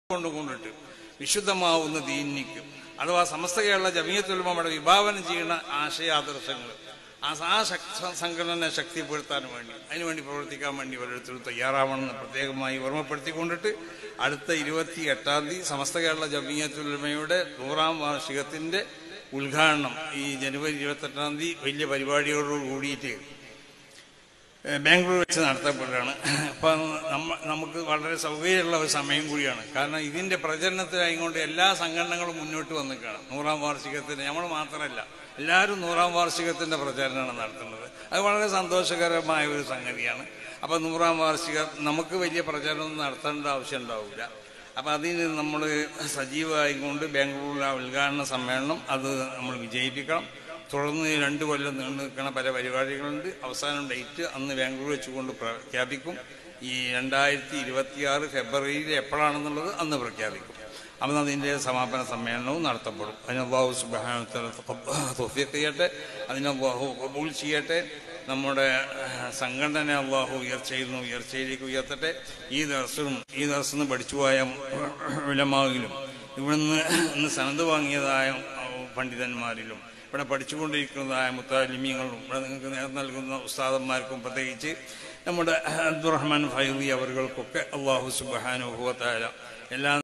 കൊണ്ടുകൊണ്ടിട്ട് വിശുദ്ധമാവുന്ന ദീനിക്ക് അഥവാ സമസ്ത കേരള ജമിയത്തുൽ ഉലമയുടെ വിഭാവനം ചെയ്യുന്ന ആശയാദർശങ്ങൾ ആ സംഘടന ശക്തിപ്പെടുത്താൻ വേണ്ടി അതിനുവേണ്ടി പ്രവർത്തിക്കാൻ വേണ്ടി ഓരോരുത്തരും തയ്യാറാവണമെന്ന് പ്രത്യേകമായി ഓർമ്മപ്പെടുത്തിക്കൊണ്ടിട്ട് അടുത്ത 28-ാം തീയതി സമസ്ത കേരള ജമിയത്തുൽ ഉലമയുടെ 100ാം വാർഷികത്തിന്റെ ഉദ്ഘാടനം ഈ ജനുവരി 28-ാം തീയതി വലിയ പരിപാടിയോട് കൂടിയിട്ട് ബാംഗ്ലൂർ വെച്ച് നടത്തപ്പെടുകയാണ്. അപ്പം നമുക്ക് വളരെ സൗകര്യമുള്ള ഒരു സമയം കൂടിയാണ്. കാരണം ഇതിൻ്റെ പ്രചരണത്തിനായിക്കൊണ്ട് എല്ലാ സംഘടനകളും മുന്നോട്ട് വന്നിട്ടാണ് 100ാം വാർഷികത്തിന്. നമ്മൾ മാത്രമല്ല, എല്ലാവരും 100ാം വാർഷികത്തിൻ്റെ പ്രചാരണമാണ് നടത്തുന്നത്. അത് വളരെ സന്തോഷകരമായ ഒരു സംഗതിയാണ്. അപ്പം 100ാം വാർഷികം നമുക്ക് വലിയ പ്രചാരണമൊന്നും നടത്തേണ്ട ആവശ്യം ഉണ്ടാവില്ല. അപ്പം അതിന് നമ്മൾ സജീവമായിക്കൊണ്ട് ബാംഗ്ലൂരിലെ ഉദ്ഘാടന സമ്മേളനം അത് നമ്മൾ വിജയിപ്പിക്കണം. തുടർന്ന് 2 കൊല്ലം നീണ്ടു നിൽക്കുന്ന പല പരിപാടികളുണ്ട്. അവസാനം ഡേറ്റ് അന്ന് ബാംഗ്ലൂർ വെച്ചുകൊണ്ട് പ്രഖ്യാപിക്കും. ഈ 2026 ഫെബ്രുവരിയിൽ എപ്പോഴാണെന്നുള്ളത് അന്ന് പ്രഖ്യാപിക്കും. അന്ന് അതിൻ്റെ സമാപന സമ്മേളനവും നടത്തപ്പെടും. അതിന് അല്ലാഹു സുബ്ഹാനഹു വ തആല തൗഫീഖ് ചെയ്യട്ടെ, അതിന് അല്ലാഹു ഖബൂൽ ചെയ്യട്ടെ. നമ്മുടെ സംഘടന അല്ലാഹു ഉയർച്ചയിലേക്ക് ഉയർത്തട്ടെ. ഈ ദർസിൽ പഠിച്ചുപോയ ഉലമായിലും ഇവിടുന്ന് ഇന്ന് സനദ് വാങ്ങിയതായ പണ്ഡിതന്മാരിലും ഇവിടെ പഠിച്ചുകൊണ്ടിരിക്കുന്നതായ മുത്താലിമീങ്ങളും ഇവിടെ നിങ്ങൾക്ക് നേതൃത്വം നൽകുന്ന ഉസ്താദന്മാർക്കും പ്രത്യേകിച്ച് നമ്മുടെ അബ്ദുറഹ്മാൻ ഫൈദി അവർക്കൊക്കെ അല്ലാഹു സുബ്ഹാനഹു വ തആല എല്ലാ